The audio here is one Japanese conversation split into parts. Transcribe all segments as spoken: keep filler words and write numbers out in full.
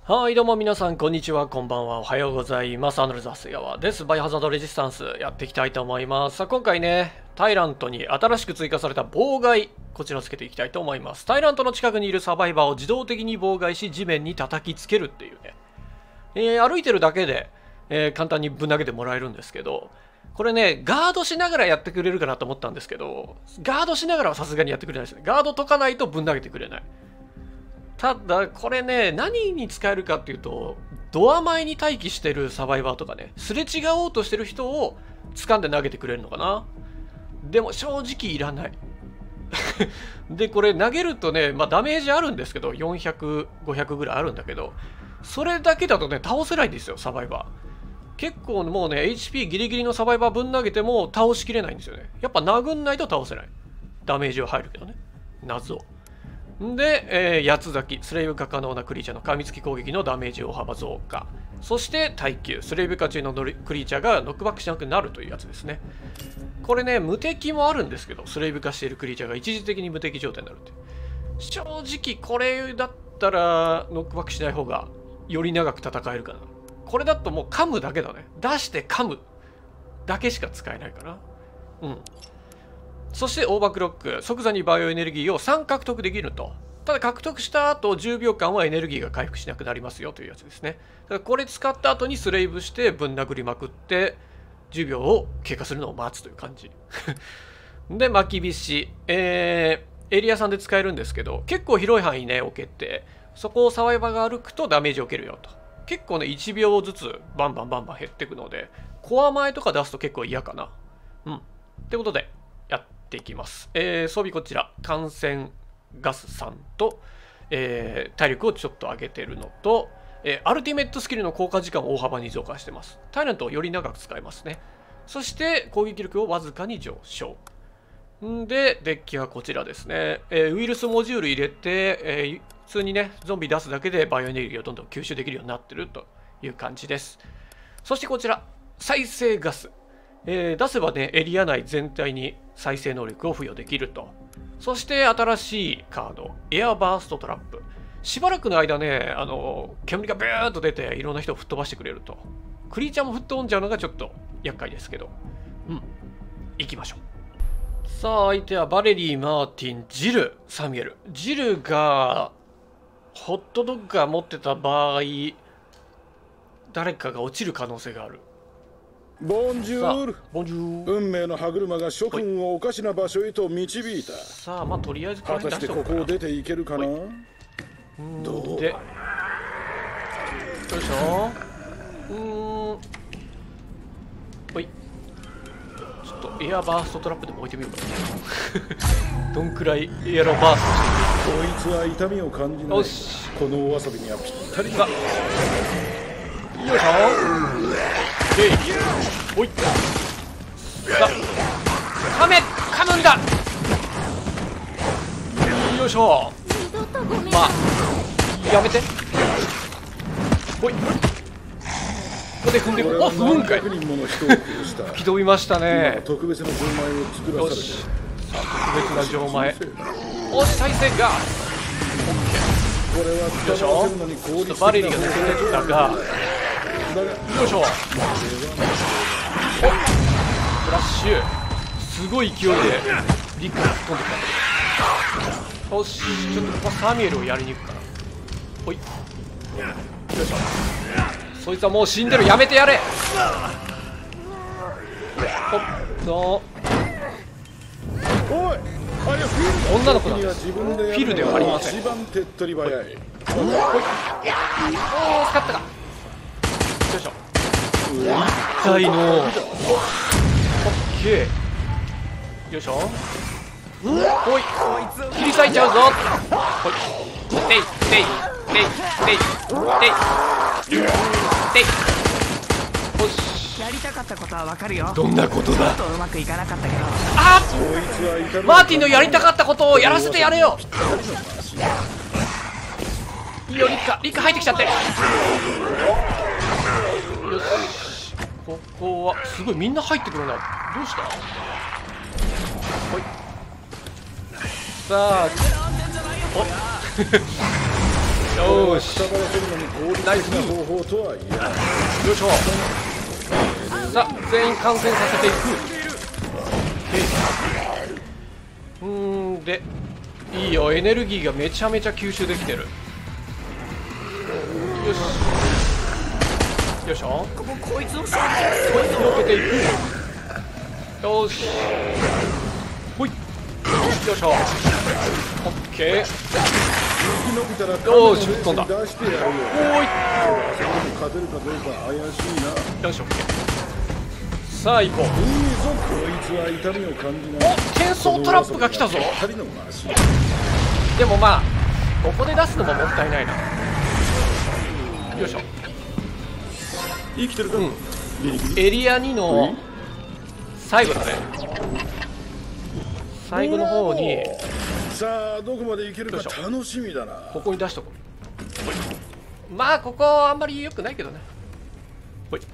はい、どうも皆さん、こんにちは、こんばんは、おはようございます。アナルザスヤワです。バイオハザードレジスタンスやっていきたいと思います。さあ、今回ね、タイラントに新しく追加された妨害、こちらをつけていきたいと思います。タイラントの近くにいるサバイバーを自動的に妨害し、地面に叩きつけるっていうね。えー、歩いてるだけで、えー、簡単にぶん投げてもらえるんですけど、これね、ガードしながらやってくれるかなと思ったんですけど、ガードしながらはさすがにやってくれないですね。ガード解かないとぶん投げてくれない。ただこれね、何に使えるかっていうと、ドア前に待機してるサバイバーとかね、すれ違おうとしてる人を掴んで投げてくれるのかな。でも正直いらないでこれ投げるとね、まあ、ダメージあるんですけど、よんひゃく、ごひゃくぐらいあるんだけど、それだけだとね倒せないんですよ、サバイバー。結構もうね エイチピー ギリギリのサバイバーぶん投げても倒しきれないんですよね。やっぱ殴んないと倒せない。ダメージは入るけどね、謎。で、えー、八つ咲き、スレイブ化可能なクリーチャーの噛みつき攻撃のダメージ大幅増加。そして耐久、スレイブ化中のクリーチャーがノックバックしなくなるというやつですね。これね、無敵もあるんですけど、スレイブ化しているクリーチャーが一時的に無敵状態になるって。正直これだったらノックバックしない方がより長く戦えるかな。これだともう噛むだけだね。出して噛むだけしか使えないかな。うん。そしてオーバークロック、即座にバイオエネルギーをさん獲得できると。ただ獲得した後じゅうびょうかんはエネルギーが回復しなくなりますよというやつですね。だからこれ使った後にスレイブしてぶん殴りまくってじゅうびょうを経過するのを待つという感じで、巻き菱、えー、エリアさんで使えるんですけど、結構広い範囲ね置けて、そこをサバイバーが歩くとダメージを受けるよと。結構ねいちびょうずつバンバンバンバン減っていくので、コア前とか出すと結構嫌かな。うん。ってことでやっていきます。えー、装備こちら、感染ガスさんと、えー、体力をちょっと上げてるのと、えー、アルティメットスキルの効果時間を大幅に増加してます。タイラントをより長く使えますね。そして攻撃力をわずかに上昇。んで、デッキはこちらですね。えー、ウイルスモジュール入れて、えー、普通にね、ゾンビ出すだけでバイオエネルギーをどんどん吸収できるようになってるという感じです。そしてこちら、再生ガス。えー、出せばね、エリア内全体に再生能力を付与できると。そして新しいカード、エアバーストトラップ。しばらくの間ね、あの煙がビューッと出ていろんな人を吹っ飛ばしてくれると。クリーチャーも吹っ飛んじゃうのがちょっと厄介ですけど。うん。行きましょう。さあ、相手はバレリー、マーティン、ジル、サミュエル。ジルが、ホットドッグが持ってた場合、誰かが落ちる可能性がある。 ボンジュール。 ボンジュール。 運命の歯車が諸君をおかしな場所へと導いた。 さあ、まあとりあえず果たしてここを出ていけるかな。 どうで、よいしょ。うーん、ほい。ちょっとエアバーストトラップでも置いてみようかなどんくらいエアロバーストこいつは痛みを感じない。よし、このお遊びにはぴったりだ。 よいしょ。で、おい。さあ、噛め、噛むんだ。よいしょ。まあ、やめて。ほい。ここで踏んでいく。あ、踏むんかい。吹き飛びましたね。 特別な錠前を作らされて。 よし。さあ、特別な錠前。おし、再生が。 これはよいしょ。ちょっとバレリーが抜けてったが。よいしょ。お、フラッシュ。すごい勢いでリックが突っ込んできた。よし、ちょっとここはサミュエルをやりに行くかな。ほい。よいしょ。そいつはもう死んでる。やめてやれ。ほっと。 おい、あれはフィル女の子なんです。フィルではありません。 一番手っ取り早い。 ほい。おー、使ったか。よいしょ。痛いの。オッケー。よいしょ。ほい。切り裂いちゃうぞ。ほい。てい、てい、てい、てい、てい。てい。よし。 やりたかったことはわかるよ。 どんなことだ。 ちょっとうまくいかなかったけど。 あっ、マーティンのやりたかったことをやらせてやれよ。いいよ、リカ、リカ入ってきちゃって。よし。ここはすごいみんな入ってくるな。どうした。ほい。さあ、およよーし、 くたばらせるのに効率的な方法とは言えない。 よいしょ。さあ全員感染させていく。うーんでいいよ、エネルギーがめちゃめちゃ吸収できてる。よしよいしょ、 ここいつをさこいつを避けていく。よしほい、よいしょ、オッケー。 生き延びたらよーし、打っ飛んだ。 出してやるよ。 おーい、 勝てるかどうか怪しいな。 よし、オッケー。さあ行こう。 いいぞ、こいつは痛みを感じない。 お、転送トラップが来たぞ。 二人のマシン。 でもまあここで出すのももったいないな。よいしょ。 生きてるか、 うん、 ギリギリ。 エリアにの最後だね。最後の方にさあどこまで行けるか楽しみだな。 ここに出しとこう。まあここあんまり良くないけどね。ほい。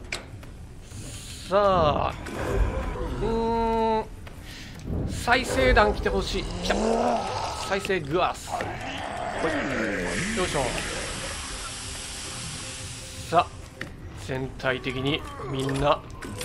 さあうーん再生弾来てほしい。来た。再生グアス。ほい、よいしょ。さあ全体的にみんな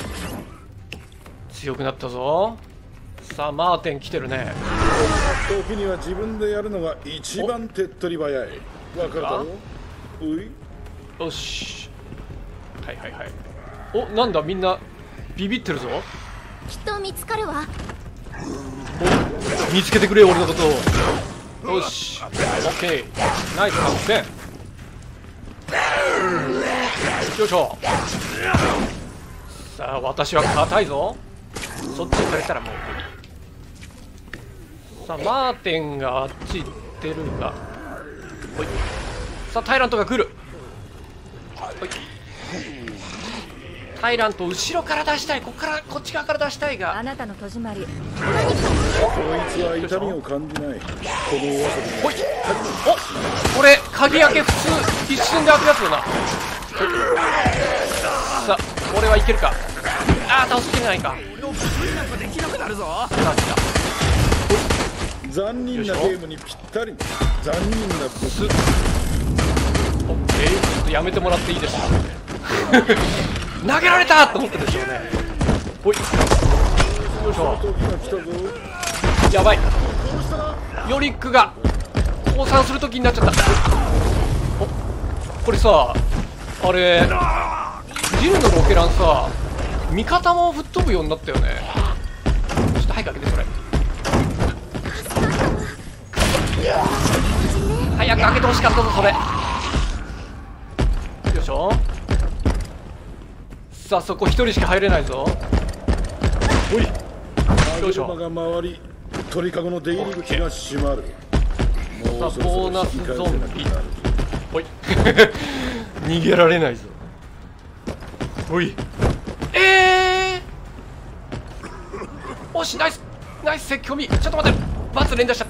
強くなったぞ。さあマーテン来てるね。 時には自分でやるのが一番手っ取り早い。わかるだろう。おい、 よし、はいはいはい。お、なんだみんなビビってるぞ。 きっと見つかるわ。 お、見つけてくれ俺のことを。よし、オッケー、ナイス完成。よいしょ。さあ私は硬いぞ。そっちにされたらもう無理。さあマーテンがあっち行ってるが、ほい。さあタイラントが来る。ほい。タイラント後ろから出したい。ここからこっち側から出したいが、 あなたの戸締まり。 こいつは痛みを感じない。このお遊びほい。お、これ鍵開け普通一瞬で開くやつだな。さあこれはいけるか。ああ倒しきれないか。 できなくなるぞ。 さあ来た。 残忍なゲームにぴったり。残忍なブス。 オッケー、ちょっとやめてもらっていいですか。投げられたと思ったでしょうね。ほい、よいしょ。 時が来たぞ。 やばい、ヨリックが降参する時になっちゃった。お、これさあれジルのロケランさ味方も吹っ飛ぶようになったよね。ちょっと早く開けてそれ。早く開けてほしかったぞそれ。よいしょ。さあそこ一人しか入れないぞ。ほい、よいしょ。 車が回り、鳥かごの出入り口が閉まる。 さあもうそろそろボーナス引き返ゾンビせなくなる。 ほい逃げられないぞ。ほい、えー、おし、ナイスナイス説教み。ちょっと待って、バツ連打しちゃった。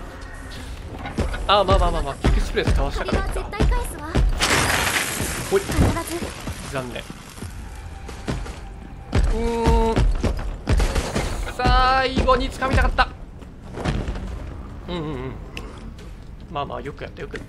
あーまあまあまあまあキックスプレー使わせたからいいか。 絶対返すわ。 ほい、 必ず。 残念。うーん、最後に掴みたかった。うんうんうん、まあまあよくやったよくやった。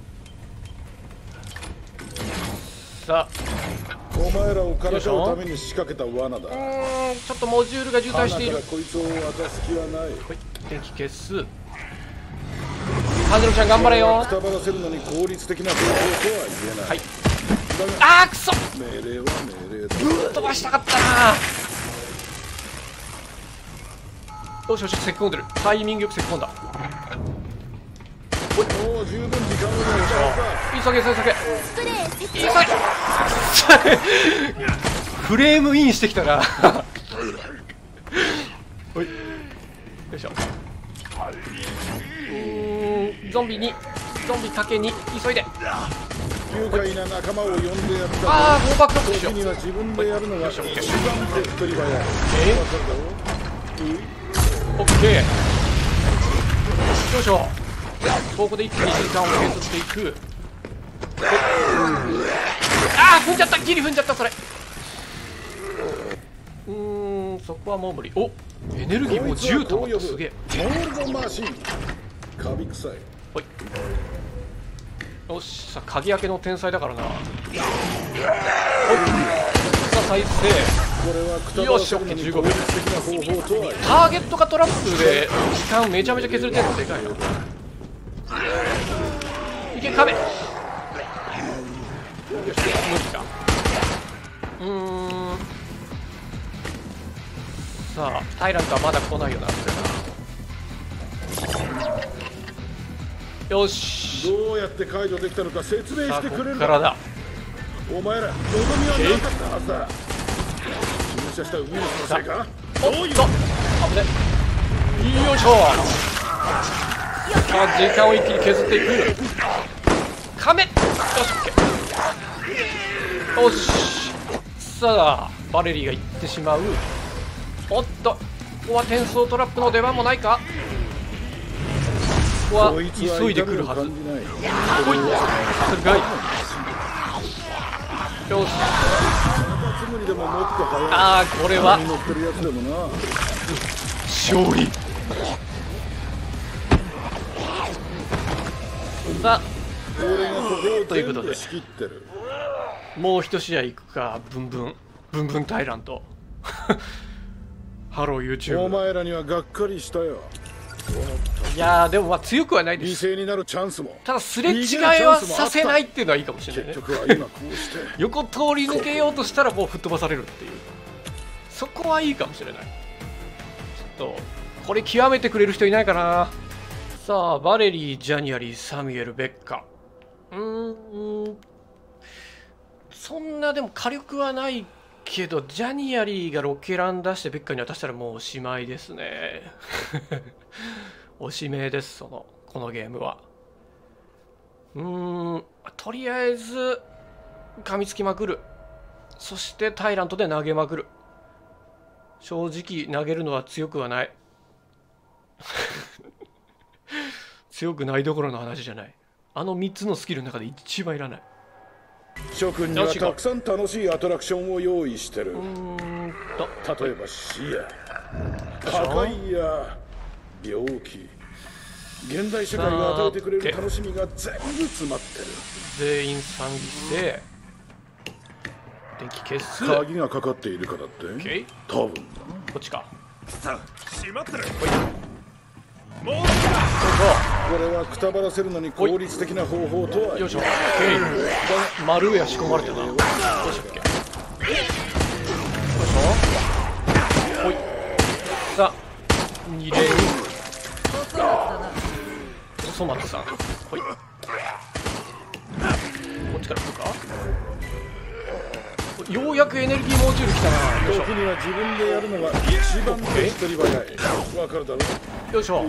さあお前らをからかうために仕掛けた罠だ。 うーん、ちょっとモジュールが渋滞している。 花からこいつを渡す気はない。 ほい、電気消す。ハンジロちゃん頑張れよ。 くたばらせるのに効率的な方法とは言えない。 はい。 だがあーくそ、 命令は命令だ。 飛ばしたかったな。よしよし、咳き込んでる。タイミングよく咳き込んだ。 もう十分時間をか急げ急げ急げスプレー設置。 急げフレームインしてきたな。ほい、よいしょ。うーん、ゾンビにゾンビかけに急いで。 愉快な仲間を呼んでやった。 ああ、フォーバックアップしよう。 時には自分でやるのが一番手っ取り早い。 えわかるだろう。 オッケー、よいしょ。ここで一気に時間を削っていく。ああ、踏んじゃった、ギリ踏んじゃった。それうーん、そこはもう無理。お、エネルギーもうじゅうたまった。すげえ。 モールドマシン。カビ臭い。 ほい、 よし、さあ鍵開けの天才だからな。おい、さあ再生。よし、オッケー、じゅうごびょう。ターゲットがトラップで時間めちゃめちゃ削れてるのでかいな。いけ、壁。よし、無理か。うーん、さあタイラントはまだ来ないよな。よし、 どうやって解除できたのか説明さあしてくれるこっからだ。 お前ら望みはなかったはずだ。注射したウイルスのせいか。 おっと、危ね。よいしょ。さあ時間を一気に削っていく。亀。よし、オッケー。よし、さあバレリーが行ってしまう。おっと、ここは転送トラップの出番もないか。ここは急いでくるはず。ほい、さすがい。よし、ああこれは勝利。さあということでもう一試合いくか。ブンブンブンブンタイラント。ハロー YouTube。 お前らにはがっかりしたよ。 いやーでもまあ強くはないです。 犠牲になるチャンスも、 ただすれ違いはさせないっていうのはいいかもしれないね。 結局は今こうして横通り抜けようとしたらもう吹っ飛ばされるっていう、そこはいいかもしれない。ちょっとこれ極めてくれる人いないかな。さあバレリー、ジャニアリー、サミュエル、ベッカ。うーん、そんなでも火力はないけど、ジャニアリーがロケラン出してベッカに渡したらもうおしまいですね。おしめです、そのこのゲームは。うーん、とりあえず噛みつきまくる。そしてタイラントで投げまくる。正直投げるのは強くはない。強くないどころの話じゃない。あのみっつのスキルの中で一番いらない。 諸君にはたくさん楽しいアトラクションを用意してる。 うーんと例えば死や破壊や病気、現代社会が与えてくれる楽しみが全部詰まってる。 全員賛議して電気消す。 鍵がかかっているからって、 OK、 多分だ。 こっちか。 さあ閉まってる。 これはくたばらせるのに効率的な方法とは。 よいしょ。OK、丸や仕込まれてるな。どうしたっけ。よいしょ。ほい。さあに連おそ松さん。ほい。こっちから来るか。ようやくエネルギーモジュール来たな。よいしょ。 時には自分でやるのが一番手っ取り早い。わかるだろ。 よいしょ。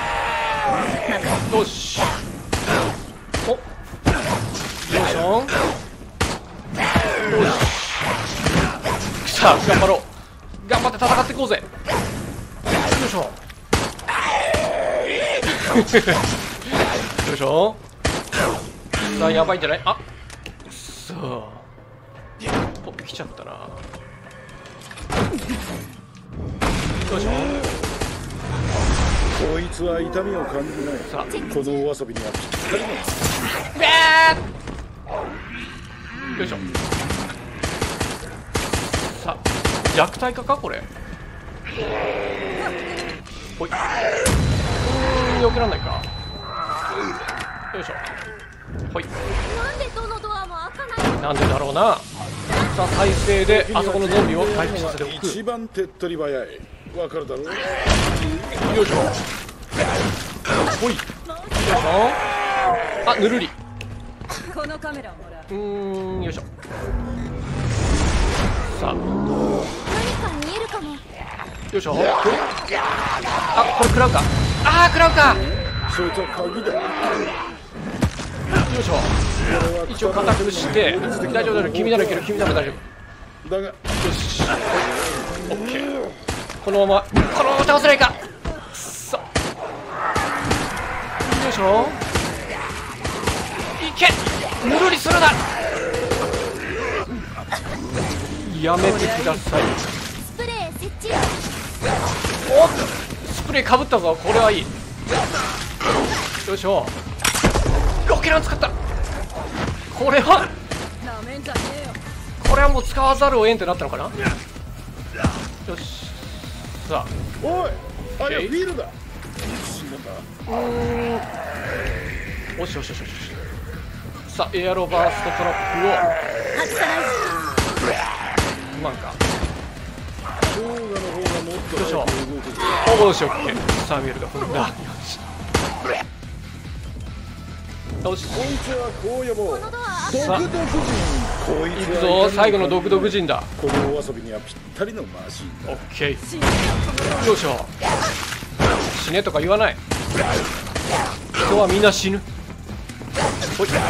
よし。お。よいしょ。よし。さあ頑張ろう。頑張って戦っていこうぜ。よいしょ。よいしょ。さあやばいんじゃない。あ、さあお、来ちゃったな。よいしょ。 こいつは痛みを感じない。 さあこのお遊びにはぴったりだ。 よいしょ。さあ弱体化かこれ。ほい。うーん、よくなんないか。よいしょ。ほい。 なんでどのドアも開かない。 なんでだろうな。さあ再生であそこのゾンビを回復させておく。 一番手っ取り早い。わかるだろう。 よいしょ。ほい。よいしょ。あ、ぬるり。 このカメラをもらう。 うーん、よいしょ。さあ何か見えるかも。 よいしょ。あ、これ食らうか。あー、食らうか。 そいつは鍵だ。 よいしょ。一応固くして大丈夫だよ。君ならいける。君なら大丈夫。 だがよし。オッケー。このままこのまま倒せないか。さあよいしょ。いけ。ぬるりするな。やめてください。 スプレー設置。 おっとスプレーかぶったぞ。これはいい。よいしょ。ロケラン使った。 これはなめんじゃねえよ。 これはもう使わざるを得んってなったのかな。よし、さあおい、あれは OK フィールだ。 よしよしよしよし。さあエアロバーストトラップを外さないぞ。 うまんか。 動画の方がもっとよいしょ早く動くぞ。 およし、オッケー。サミュエルが踏んだ。よしよし、 こいつはこう呼ぼう。 このドア独特人。こいつ行くぞ。最後の独特人だ。 このお遊びにはぴったりのマシンだ。 オッケー。よいしょ。死ねとか言わない。人はみんな死ぬ。ほい。オッケ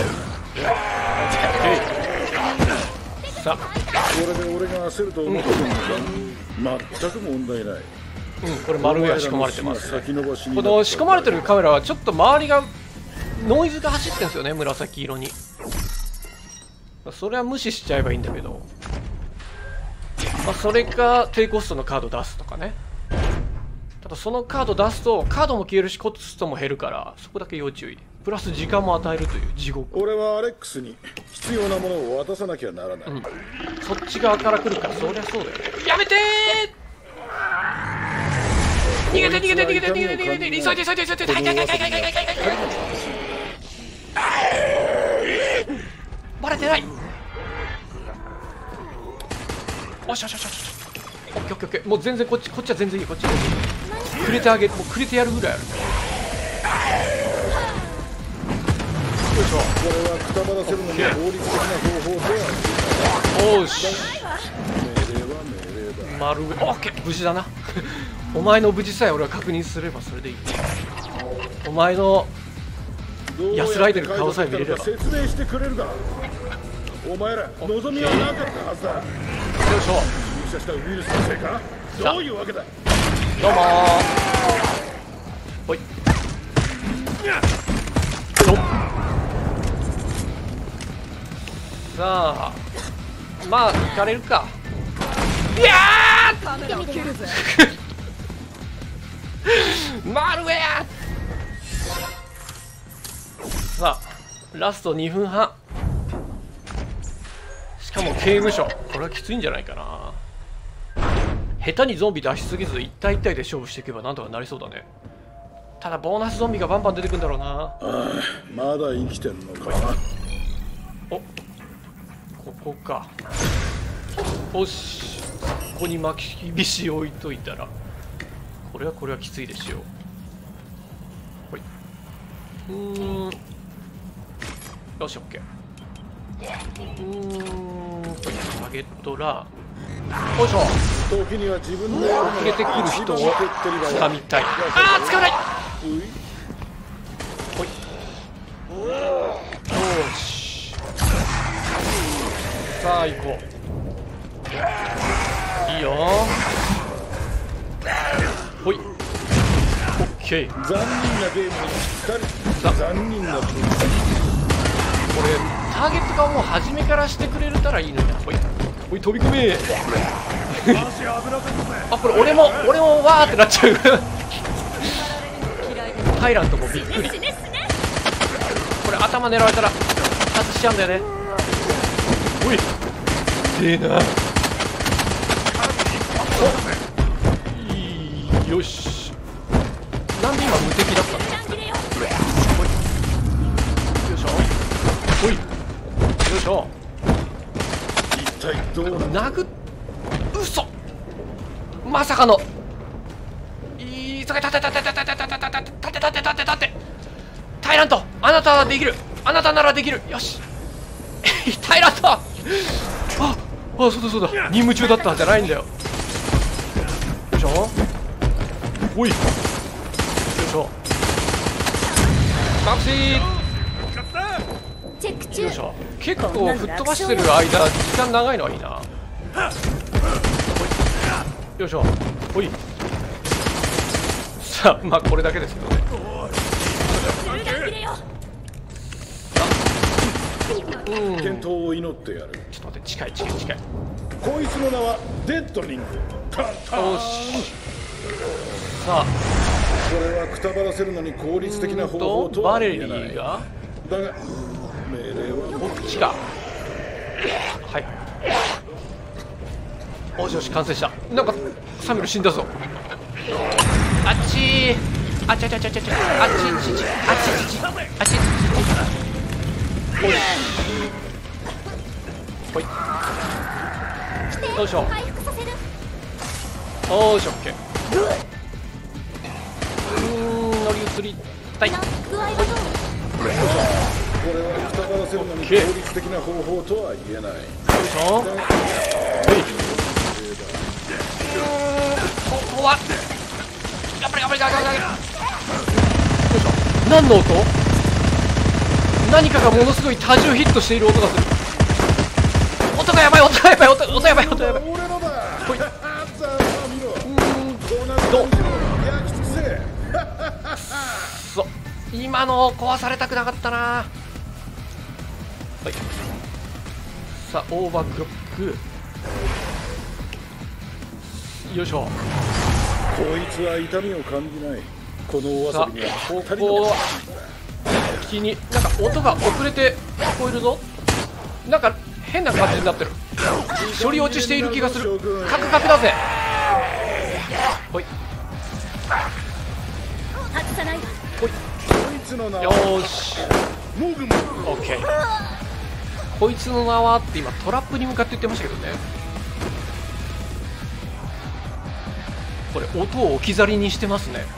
ー。さあ、 これで俺が焦ると思ってるのか。全く問題ない。 うん、これマルウェア仕込まれてます。 先延ばしにこの仕込まれてるカメラはちょっと周りがノイズが走ってるんですよね、紫色に。それは無視しちゃえばいいんだけど、まあ、それか低コストのカード出すとかね。ただそのカード出すとカードも消えるしコストも減るから、そこだけ要注意。プラス時間も与えるという地獄。 俺はアレックスに必要なものを渡さなきゃならない。 うん、そっち側から来るからそりゃそうだよね。やめてー、逃げて逃げて逃げて逃げて逃げて、急いで急いで急いで急いで急いで、はいはいはいはいはいはいはいはい。バレてない。おしよしよしよし。オッケーオッケーオッケー。もう全然こっちこっちは全然いい。こっちは全然いい。くれてあげる、もうくれてやるぐらいある。よいしょ。 これはくたばらせるのに合理的な方法ではおーし、 命令は命令だ。 丸上、オッケー、無事だな。お前の無事さえ俺は確認すればそれでいい。お前の安らいでる顔さえ見れれば。 説明してくれるか。お前ら望みはなかったはずだ。 よいしょ。 入社したウイルスのせいか。どういうわけだ。 どうもー。ほい。よっ。さあ、まあ行かれるか。いやカメラを切るぜ。 ーマルウェア。さあラストにふんはん。しかも刑務所、これはきついんじゃないかな。下手にゾンビ出しすぎずいったいいったいで勝負していけばなんとかなりそうだね。ただボーナスゾンビがバンバン出てくるんだろうな。 ああ、まだ生きてんのか。 お、ここか。よし、ここに巻きびし置いといたらこれはこれはきついでしょう。ほい。うーん、よし、オッケー。うーん、ほい、ターゲットラー。よいしょ。 時には自分で逃げてくる人を掴みたい。ああ、掴まない。ほい。よし。さあ行こう。いいよ。ほい。オッケー。 残忍なゲームにぴったり。 さあ残忍な分。 これターゲットがもう初めからしてくれたらいいのにな。ほいほい、飛び込め。あ、これ俺も俺もわーってなっちゃう。タイラントもびっくり。これ頭狙われたら外しちゃうんだよね。おい、でえな。おいい、よし。なんで今無敵だったの。ほい、よいしょ。ほい、よいしょ。 一体どうな殴っ、嘘、まさかの。いい、それ立て立て立て立て立て立て立て立て立て立て。タイラント、あなたはできる、あなたならできる。よし。タイラント。ああ、そうだそうだ、任務中だったんじゃないんだよ。よいしょ。おい、よいしょ。マクシー。 チェック中。 よいしょ。結構吹っ飛ばしてる間時間長いのはいいな。よいしょ。ほい。さあ、まあこれだけですけどね。うん、 健闘を祈ってやる。 ちょっと待って、近い近い近い。 こいつの名はデッドリング。カッター。 よし。さあ、 これはくたばらせるのに効率的な方法とバレリは言えない。 ーがだが命令は命令こっちか。はいはい。おしよし、完成した。なんかサミル死んだぞ。あっちー、あっちあっちあっちあっちあっちあっちあっちあっちあっちあっちあっち。ほい。よいしょ。 回復させる。 よいしょ、オッケー。うーん、乗り移りたい。 な具合はどう？ これはくたばらせるのに効率的な方法とは言えない。 よいしょ。はい。ここはやっぱりやっぱりやっぱりやっぱり。よいしょ。何の音？何かがものすごい多重ヒットしている音がする。音がやばい、音がやばい、音音やばい、音やばい。 俺のだ。 ほい。 さあ見ろ。 うーん、 どう焼き尽くせ。 そう、今の壊されたくなかったな。はい。さあ、オーバークロック。よいしょ。 こいつは痛みを感じない。このおさ遊びにはあ、こ足りなこかっ気になんか音が遅れて聞こえるぞ。なんか変な感じになってる。処理落ちしている気がする。カクカクだぜ。ほい外さないわ。 ほい。 た。こいつの名はよーし、 モグモグ。 オッケー。こいつの名はって今トラップに向かって言ってましたけどね。これ音を置き去りにしてますね。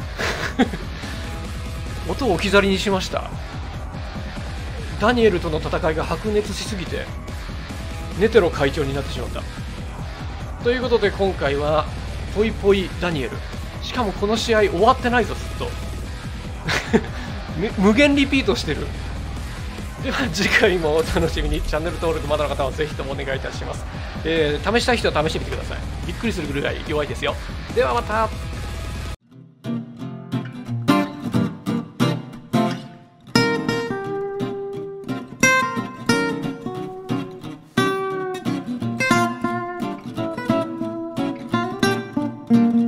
音を置き去りにしました。ダニエルとの戦いが白熱しすぎてネテロ会長になってしまった。ということで今回はポイポイダニエル。しかもこの試合終わってないぞ、ずっと。無限リピートしてる。では次回もお楽しみに。チャンネル登録まだの方はぜひともお願いいたします。えー、試したい人は試してみてください。びっくりするぐらい弱いですよ。ではまた。 うん。